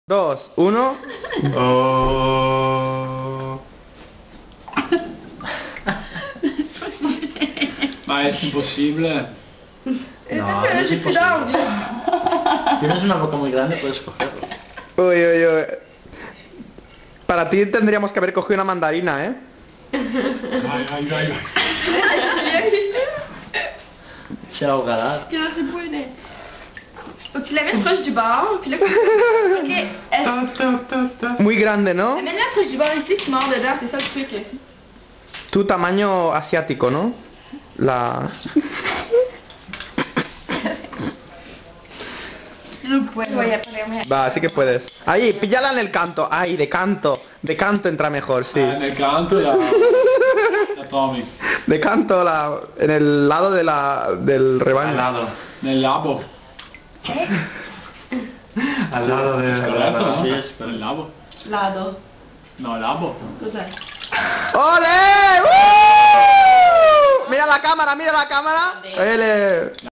2, 1. Oh. Ma es imposible. No, Pero es j'ai plus d'envie. Tienes una boca muy grande, puedes cogerlo. Uy, uy, uy. Para ti tendríamos que haber cogido una mandarina, ¿eh? Ay, ay, ay. Se ahogará. Que no se puede. Faut que tu la mettes proche du bord, puis là, ok, Muy grande, ¿no? mets-la proche du bord ici, tu mords dedans, c'est ça le truc. Tu tamaño asiático, ¿no? La... No puedo. Voy a ponerme. Va, sí que puedes. Ahí, píllala en el canto. Ahí, de canto. De canto entra mejor, sí. En el canto la Tommy. De canto, en el lado de del rebaño. Al lado. Nel labo. Al lado de... Corretto, no? Sí, es... Nel labo. Lado. No, labo. Cos'è? ¡Ole! ¡Uh! Mira la cámara, mira la cámara. Ele.